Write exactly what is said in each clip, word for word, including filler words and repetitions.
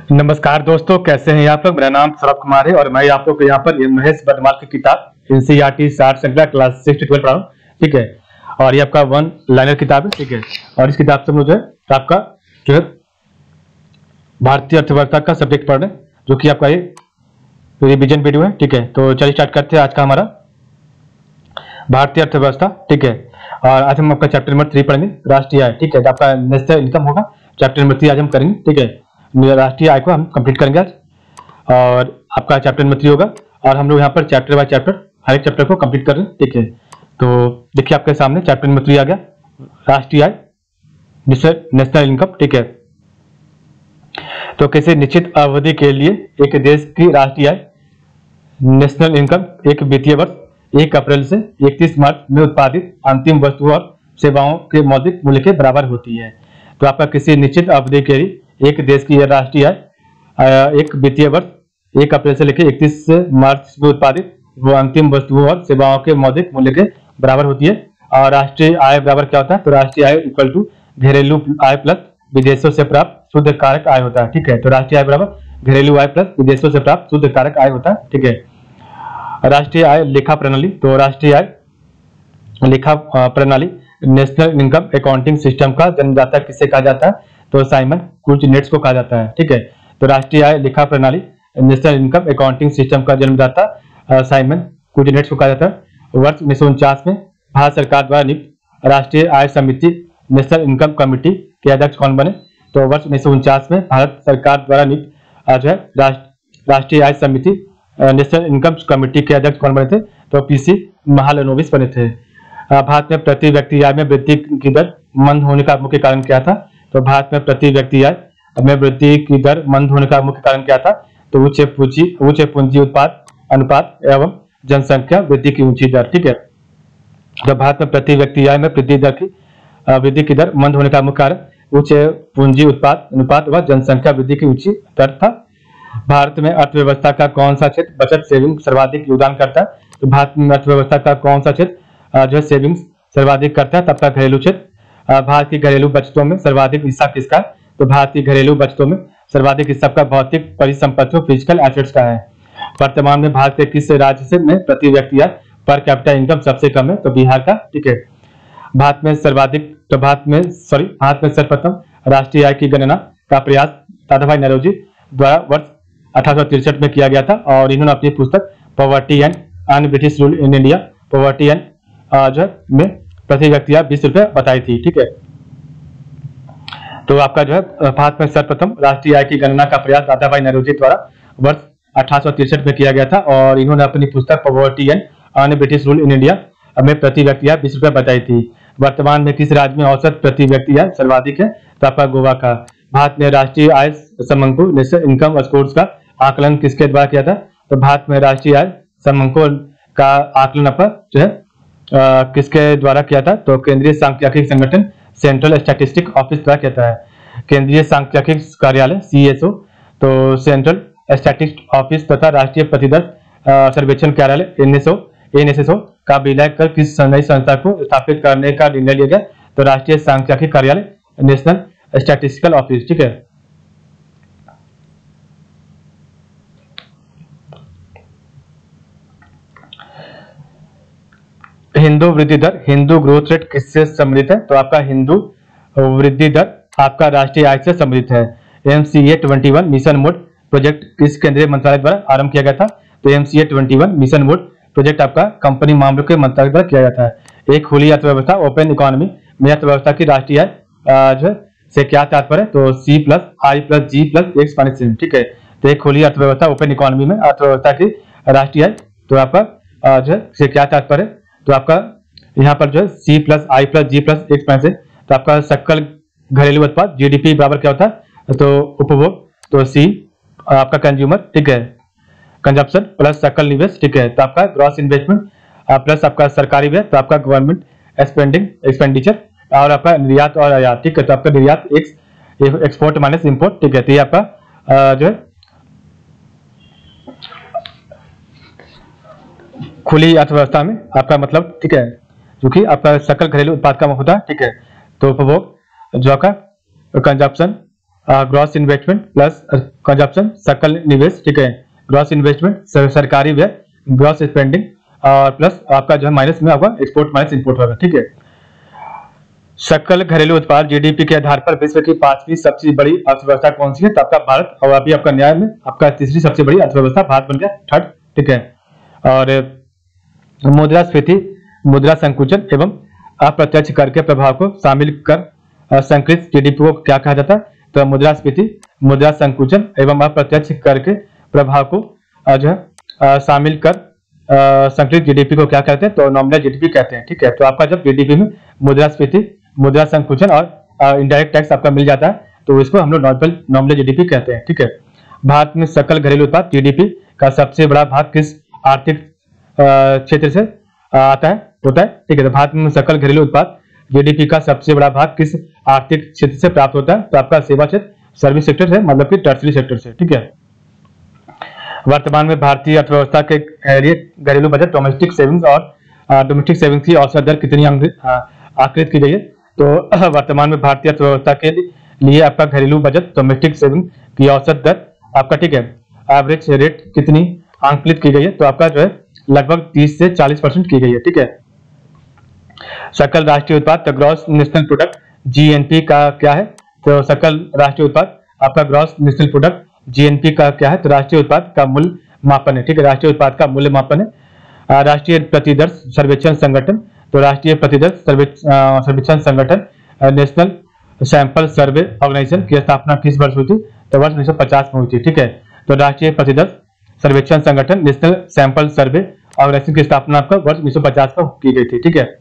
नमस्कार दोस्तों, कैसे हैं आप लोग। मेरा नाम सौरभ कुमार है और मैं आप लोग को यहाँ पर महेश वर्मा की किताब एनसीईआरटी साठ श्रृंखला क्लास सिक्स ट्वेल्व पढ़ा हूँ। ठीक है, और ये आपका वन लाइनर किताब है। ठीक है, और इस किताब से मुझे आपका जो है भारतीय अर्थव्यवस्था का सब्जेक्ट पढ़ना है, जो कि आपका ये रिविजन वीडियो है। ठीक है, तो चलिए स्टार्ट करते हैं आज का हमारा भारतीय अर्थव्यवस्था। ठीक है, और आज हम आपका चैप्टर नंबर थ्री पढ़ेंगे, राष्ट्रीय आय। ठीक है, तो आपका नेशनल इनकम होगा, चैप्टर नंबर थ्री आज हम करेंगे। ठीक है, राष्ट्रीय आय को हम कंप्लीट करेंगे आज, और आपका चैप्टर नंबर थ्री होगा। और हम लोग यहाँ पर चैप्टर बाय चैप्टर हर एक चैप्टर को कंप्लीट कर रहे हैं। ठीक है, तो देखिए आपके सामने चैप्टर नंबर थ्री आ गया, राष्ट्रीय आय, नेशनल इनकम। ठीक है, तो किसी निश्चित अवधि के लिए एक देश की राष्ट्रीय आय नेशनल इनकम एक वित्तीय वर्ष एक अप्रैल से इकतीस मार्च में उत्पादित अंतिम वस्तुओं और सेवाओं के मौद्रिक मूल्य के बराबर होती है। तो आपका किसी निश्चित अवधि के लिए एक देश की राष्ट्रीय आय एक वित्तीय वर्ष एक अप्रैल से लेकर इकतीस मार्च में उत्पादित वो अंतिम वस्तुओं और सेवाओं के मौद्रिक मूल्य के बराबर होती है। और राष्ट्रीय आय बराबर क्या होता है, तो राष्ट्रीय आय इक्वल टू घरेलू आय प्लस विदेशों से प्राप्त शुद्ध कारक आय होता है। ठीक है, तो राष्ट्रीय आय बराबर घरेलू आय प्लस विदेशों से प्राप्त शुद्ध कारक आय होता है। ठीक है, राष्ट्रीय आय लेखा प्रणाली, तो राष्ट्रीय आय लेखा प्रणाली नेशनल इनकम अकाउंटिंग सिस्टम का जन्मदाता किसे कहा जाता है, तो साइमन कुजनेट्स को कहा जाता है। ठीक है, तो राष्ट्रीय आय लेखा प्रणाली नेशनल इनकम अकाउंटिंग सिस्टम का जन्मदाता साइमन कुजनेट्स को कहा जाता है। वर्ष उन्नीस सौ उनचास में भारत सरकार द्वारा नियुक्त राष्ट्रीय आय समिति नेशनल इनकम कमेटी के अध्यक्ष कौन बने, तो वर्ष उन्नीस सौ उनचास में भारत सरकार द्वारा नियुक्त जो है राष्ट्रीय आय समिति नेशनल इनकम कमेटी के अध्यक्ष कौन बने थे, तो पीसी महालनोबिस बने थे। भारत में प्रति व्यक्ति आय में वृद्धि की दर मंद होने का मुख्य कारण क्या था, तो भारत में प्रति व्यक्ति आय में वृद्धि की दर मंद होने का मुख्य कारण क्या था, तो उच्च पूंजी उच्च पूंजी उत्पाद अनुपात एवं जनसंख्या वृद्धि की ऊंची दर। ठीक है, तो भारत में प्रति व्यक्ति आय में वृद्धि दर की वृद्धि की दर मंद होने का मुख्य कारण उच्च पूंजी उत्पाद अनुपात व जनसंख्या वृद्धि की ऊंची दर था। भारत में अर्थव्यवस्था का कौन सा क्षेत्र बचत सेविंग सर्वाधिक योगदान करता है, तो भारत में अर्थव्यवस्था का कौन सा क्षेत्र जो है सेविंग्स सर्वाधिक करता है, तब का घरेलू क्षेत्र। भारत की घरेलू बचतों में सर्वाधिक हिस्सा किसका, तो भारत की घरेलू बचतों में सर्वाधिक हिस्सा का भौतिक परिसंपत्तियों फिजिकल एसेट्स का है। वर्तमान में भारत के किस राज्य से में प्रति व्यक्ति आय पर कैपिटा इनकम सबसे कम है, तो बिहार का। ठीक है, भारत में सर्वाधिक तो भारत में सॉरी भारत में सर्वप्रथम राष्ट्रीय आय की गणना का प्रयास दादाभाई नौरोजी द्वारा वर्ष अठारह सौ तिरसठ में किया गया था, और इन्होंने अपनी पुस्तक poverty and un British rule in India poverty and जो में प्रति व्यक्ति आय बीस रुपए बताई थी। ठीक है, तो आपका जो है भारत में सर्वप्रथम राष्ट्रीय आय की गणना का प्रयास दादाभाई नौरोजी द्वारा वर्ष अठारह सौ तिरसठ में किया गया था, और इन्होंने अपनी पुस्तक poverty and un British rule in India में प्रति व्यक्ति आय बीस रुपए बताई थी। वर्तमान में किस राज्य में औसत प्रति व्यक्ति आय सर्वाधिक है, तो आपका गोवा का। भारत में राष्ट्रीय आय समंको नेशनल इनकम स्कोर्स का आकलन किसके द्वारा किया था, तो भारत में राष्ट्रीय आय समंको का आकलन आपका जो है आ, किसके द्वारा किया था, तो केंद्रीय सांख्यिकी संगठन सेंट्रल स्टैटिस्टिक ऑफिस द्वारा किया था। केंद्रीय सांख्यिकी कार्यालय सीएसओ, तो सेंट्रल स्टैटिस्टिक ऑफिस तथा राष्ट्रीय प्रतिदर सर्वेक्षण कार्यालय एनएसओ एनएसएसओ का विलय कर किस नई संस्था को स्थापित करने का निर्णय लिया गया, तो राष्ट्रीय सांख्यिकी कार्यालय नेशनल स्टैटिस्टिकल ऑफिस। ठीक है, हिंदू वृद्धि दर हिंदू ग्रोथ रेट किससे सम्मिलित है, तो आपका हिंदू वृद्धि दर आपका राष्ट्रीय आय से सम्मिलित है। MCA twenty one mission mode project किस केंद्रीय मंत्रालय द्वारा आरंभ किया गया था, तो MCA twenty one mission mode project आपका कंपनी मामलों के मंत्रालय द्वारा किया जाता है। एक खुली अर्थव्यवस्था ओपन इकोनॉमी में अर्थव्यवस्था की राष्ट्रीय आय जो है से क्या तात्पर्य है, तो C plus I plus G plus X minus C. ठीक है, तो एक खुली अर्थव्यवस्था ओपन इकोनॉमी में अर्थव्यवस्था की राष्ट्रीय आय तो आपका जो है से क्या तात्पर्य, तो आपका यहाँ पर जो है C plus I plus G plus X minus C, तो आपका सकल घरेलू उत्पाद जीडीपी बराबर क्या होता है, तो उपभोग, तो सी आपका कंज्यूमर। ठीक है, कंजप्शन प्लस सकल निवेश। ठीक है, तो आपका ग्रॉस इन्वेस्टमेंट प्लस आपका सरकारी व्यय, तो आपका गवर्नमेंट स्पेंडिंग एक्सपेंडिचर, और आपका निर्यात और आयात। ठीक है, तो आपका निर्यात एक्स एक्सपोर्ट माइनस इंपोर्ट। ठीक है, तो ये आपका जो है खुली अर्थव्यवस्था में आपका मतलब। ठीक है, जो कि आपका सकल घरेलू उत्पाद का होता है। ठीक है, तो उपभोग जो आपका consumption gross investment plus consumption, सकल निवेश, ठीक है, ग्रॉस इन्वेस्टमेंट सरकारी व्यय, ग्रॉस स्पेंडिंग और प्लस आपका जो है माइनस में आपका एक्सपोर्ट माइनस इंपोर्ट होगा, ठीक है। सकल घरेलू उत्पाद जीडीपी के आधार पर विश्व की पांचवी सबसे बड़ी अर्थव्यवस्था कौन सी है? तो आपका भारत, और अभी आपका न्याय में आपका तीसरी सबसे बड़ी अर्थव्यवस्था भारत बन गया, थर्ड, ठीक है। और मुद्रास्फीति, मुद्रा संकुचन एवं अप्रत्यक्ष कर के प्रभाव को शामिल कर संकृत जीडीपी को क्या कहा जाता है? तो मुद्रास्फीति, मुद्रा संकुचन एवं अप्रत्यक्ष कर के प्रभाव को जो है शामिल कर संकृत जीडीपी को क्या कहते हैं? तो नॉमिनल जीडीपी कहते हैं, ठीक है। तो आपका जब जीडीपी में मुद्रास्फीति, मुद्रा संकुचन और इनडायरेक्ट टैक्स आपका मिल जाता है तो इसको हम लोग नॉमिनल नॉमिनल जीडीपी कहते हैं, ठीक है। भारत में सकल घरेलू उत्पाद जीडीपी का सबसे बड़ा भाग किस आर्थिक क्षेत्र से आता है होता है ठीक है। तो भारत में सकल घरेलू उत्पाद जीडीपी का सबसे बड़ा भाग किस आर्थिक क्षेत्र से प्राप्त होता है? तो आपका सेवा क्षेत्र, सर्विस सेक्टर से, मतलब कि टर्सरी सेक्टर से, ठीक है। वर्तमान में भारतीय अर्थव्यवस्था के लिए घरेलू बजट डोमेस्टिक सेविंग्स और डोमेस्टिक सेविंग्स की औसत दर कितनी आकलित की गई है? तो वर्तमान में भारतीय अर्थव्यवस्था के लिए आपका घरेलू बजट डोमेस्टिक सेविंग की औसत दर आपका, ठीक है, एवरेज रेट कितनी आंकलित की गई है? तो आपका जो है लगभग तीस से चालीस परसेंट की गई है, ठीक है। सकल राष्ट्रीय उत्पाद, तो ग्रॉस नेशनल प्रोडक्ट जीएनपी का क्या है? तो सकल राष्ट्रीय उत्पाद आपका ग्रॉस नेशनल प्रोडक्ट जीएनपी का क्या है? तो राष्ट्रीय उत्पाद का मूल्य मापन है, ठीक है, राष्ट्रीय उत्पाद का मूल्य मापन है। राष्ट्रीय प्रतिदर्श सर्वेक्षण संगठन, तो राष्ट्रीय प्रतिदर्श सर्वेक्षण संगठन नेशनल सैंपल सर्वे ऑर्गेनाइजेशन की स्थापना किस वर्ष हुई थी? तो वर्ष उन्नीस सौ पचास में हुई थी, ठीक है। तो राष्ट्रीय प्रतिदर्श सर्वेक्षण संगठन नेशनल सैंपल सर्वे ऑर्गेनाइजेशन की स्थापना आपका वर्ष उन्नीस सौ पचास में की गई थी, ठीक है।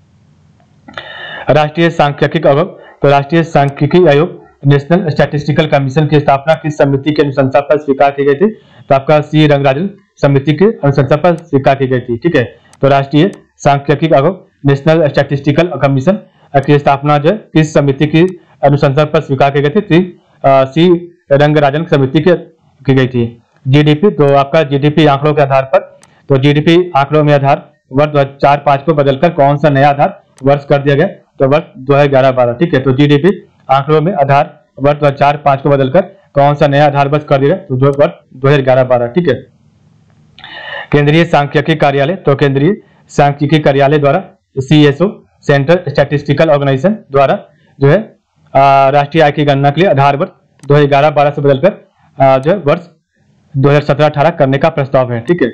राष्ट्रीय सांख्यिकी आयोग, तो राष्ट्रीय सांख्यिकी आयोग नेशनल स्टैटिस्टिकल कमीशन की स्थापना किस समिति के अनुशंसा पर स्वीकार की गई थी? तो आपका सी रंगराजन समिति के अनुशंसा पर स्वीकार की गई थी, ठीक है। तो राष्ट्रीय सांख्यिकी आयोग नेशनल स्टैटिस्टिकल कमीशन की स्थापना जो किस समिति की अनुशंसा पर स्वीकार की गई थी? सी रंगराजन समिति की की गई थी। जीडीपी, तो आपका जीडीपी आंकड़ों के आधार पर, तो जीडीपी आंकड़ों में आधार वर्ष दो हजार चार पांच को बदलकर कौन सा नया आधार वर्ष कर दिया गया? तो वर्ष दो हजार ग्यारह बारह, ठीक है। तो जीडीपी आंकड़ों में आधार वर्ष दो हजार चार पांच को बदलकर कौन सा नया आधार वर्ष कर दिया गया? तो वर्ष दो हजार ग्यारह बारह, ठीक है। केंद्रीय सांख्यिकी कार्यालय, तो केंद्रीय सांख्यिकी कार्यालय द्वारा सीएसओ सेंट्रल स्टैटिस्टिकल ऑर्गेनाइजेशन द्वारा जो है राष्ट्रीय आय की गणना के लिए आधार वर्ष दो हजार ग्यारह बारह से बदलकर जो है वर्ष दो हजार सत्रह अठारह करने का प्रस्ताव है, ठीक है।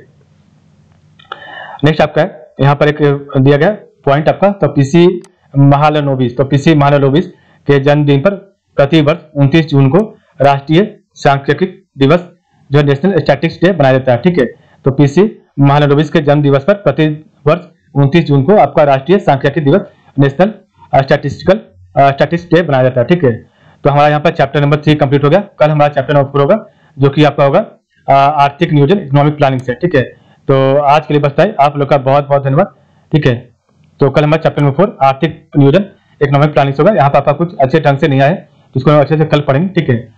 नेक्स्ट आपका है यहाँ पर एक दिया गया पॉइंट आपका, तो पीसी महालनोबिस, तो पीसी महालनोबिस के जन्मदिन पर प्रति वर्ष उनतीस जून को राष्ट्रीय सांख्यिकी दिवस जो नेशनल स्टैटिस्टिक्स डे बनाया जाता है, ठीक है। तो पीसी महालनोबिस के जन्म दिवस पर प्रति वर्ष उनतीस जून को आपका राष्ट्रीय सांख्यिकी दिवस नेशनल स्टैटिस्टिकल स्टैटिस्टिक्स डे बनाया जाता है, ठीक है। तो हमारा यहाँ पर चैप्टर नंबर थ्री कंप्लीट हो गया। कल हमारा चैप्टर नंबर फोर होगा जो कि आपका होगा आर्थिक नियोजन इकोनॉमिक प्लानिंग से, ठीक है। तो आज के लिए बस है, आप लोग का बहुत बहुत धन्यवाद, ठीक है। तो कल हमारा चैप्टर नंबर फोर आर्थिक नियोजन इकोनॉमिक प्लानिंग होगा। यहाँ पर आपका कुछ अच्छे ढंग से नहीं आए, इसको अच्छे से कल पढ़ेंगे, ठीक है।